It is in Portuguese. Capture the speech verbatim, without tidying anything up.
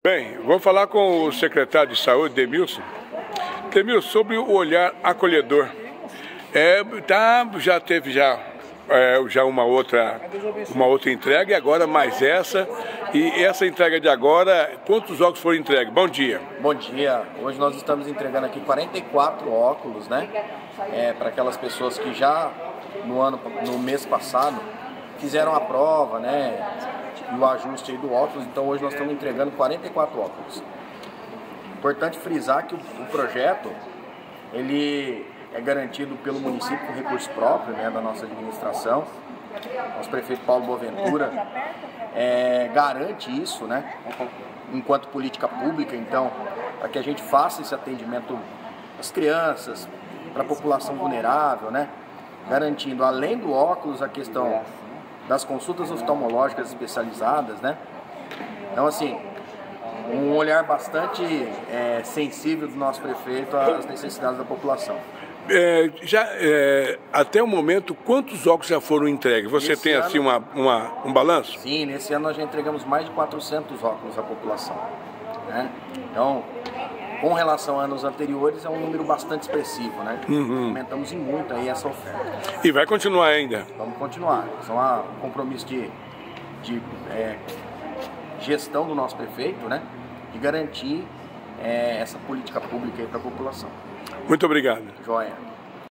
Bem, vamos falar com o secretário de Saúde, Demilson. Demilson, sobre o olhar acolhedor. É, tá, já teve já, é, já uma, outra, uma outra entrega e agora mais essa. E essa entrega de agora, quantos óculos foram entregues? Bom dia. Bom dia. Hoje nós estamos entregando aqui quarenta e quatro óculos, né? É, para aquelas pessoas que já no, ano, no mês passado fizeram a prova, né? E o ajuste aí do óculos. Então hoje nós estamos entregando quarenta e quatro óculos. Importante frisar que o, o projeto ele é garantido pelo município com recurso próprio, né, da nossa administração. Nosso prefeito Paulo Boaventura é, garante isso, né, enquanto política pública, então, para que a gente faça esse atendimento às crianças, para a população vulnerável, né, garantindo, além do óculos, a questão das consultas oftalmológicas especializadas, né. Então, assim, um olhar bastante é, sensível do nosso prefeito às necessidades da população. É, já, é, até o momento, quantos óculos já foram entregues? Você Esse tem ano, assim uma, uma, um balanço? Sim, nesse ano nós já entregamos mais de quatrocentos óculos à população, né? Então, com relação a anos anteriores, é um número bastante expressivo, né? Uhum. Aumentamos em muito aí essa oferta. E vai continuar ainda? Vamos continuar. São um compromisso de, de é, gestão do nosso prefeito, né? De garantir é, essa política pública aí para a população. Muito obrigado. Joia.